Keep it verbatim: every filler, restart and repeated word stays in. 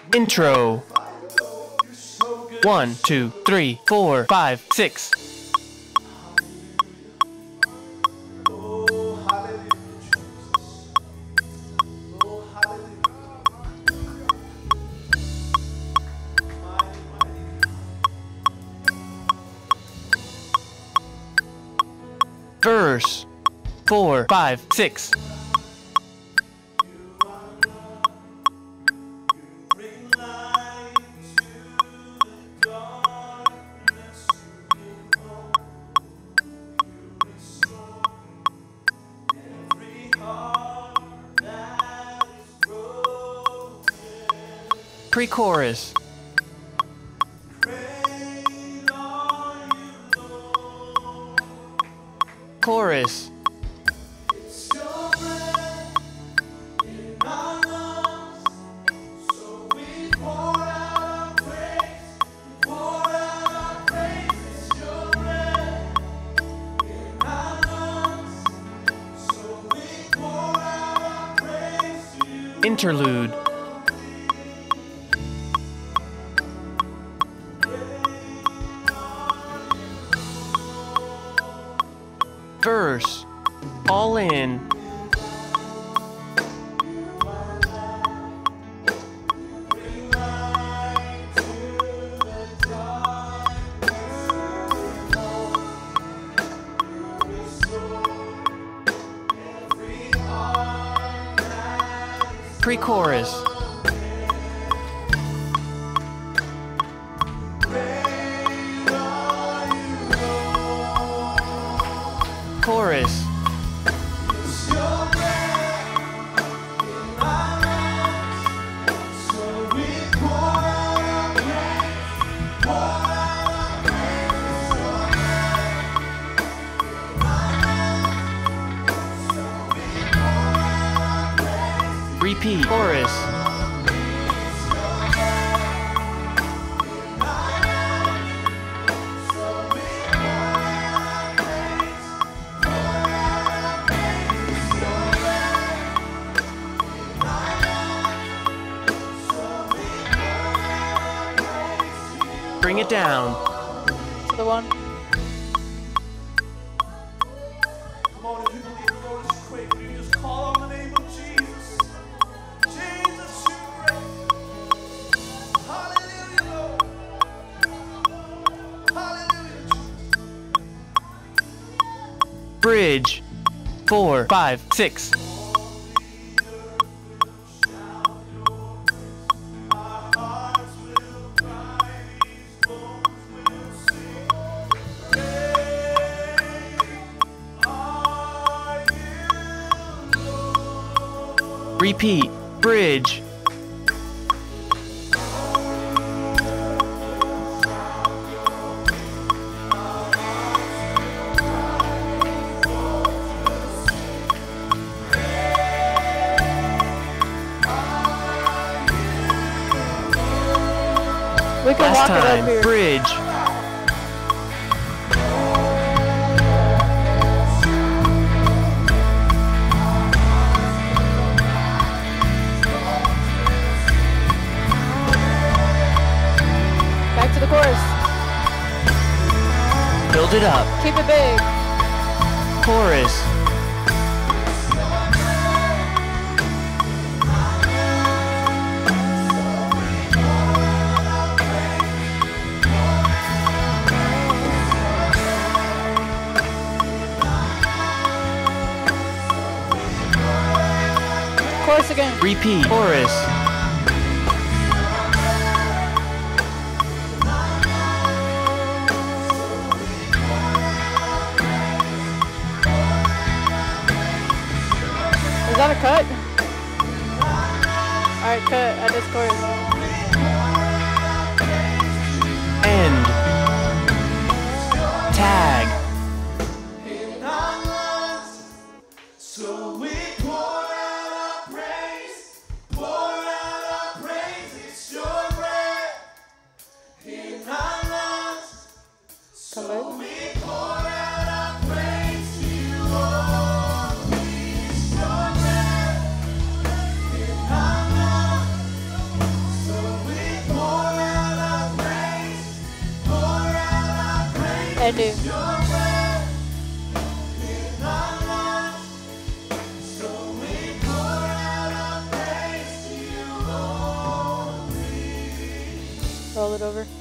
Intro. One, two, three, four, five, six. Verse. Four, five, six. Pre-chorus. Chorus. Interlude. Verse. All in. Pre-chorus. Chorus. Repeat. Chorus. Bring it down. To the one. Come on, if you believe the Lord is great, will you just call on the name of Jesus? Jesus, you're great. Hallelujah, Lord. Hallelujah, Jesus. Bridge. Four, five, six. Repeat. Bridge. We can Last walk it up time. here. Bridge. Back to the chorus. Build it up. Keep it big. Chorus. Chorus again. Repeat. Chorus. Is that a cut? Alright, cut. I just chorus. End. Tag. So we pour out our praise, pour out our praise, it's your breath in our lungs. Come So back. we pour out our praise to you, only it's your breath in our lungs. I do. Roll it over.